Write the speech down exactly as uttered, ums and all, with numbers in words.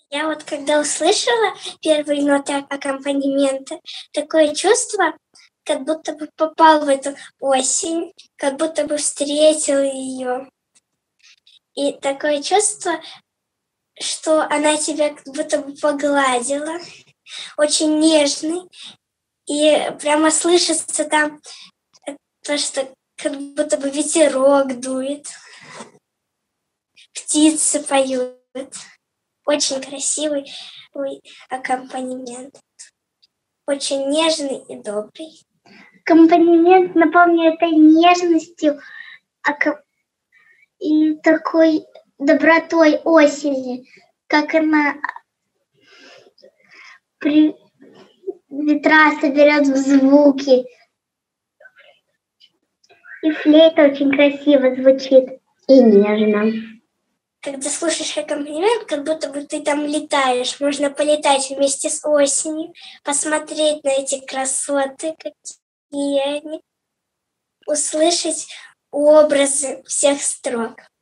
Я вот когда услышала первые ноты а- аккомпанемента, такое чувство, как будто бы попал в эту осень, как будто бы встретил ее. И такое чувство, что она тебя как будто бы погладила, очень нежный. И прямо слышится там э, то, что как будто бы ветерок дует, птицы поют. Очень красивый ой, аккомпанемент. Очень нежный и добрый. Аккомпанемент наполнен этой нежностью ака- и такой добротой осени, как она при... ветра соберет в звуки. И флейта очень красиво звучит и нежно. Когда слушаешь аккомпанемент, как будто бы ты там летаешь. Можно полетать вместе с осенью, посмотреть на эти красоты, какие они, услышать образы всех строк.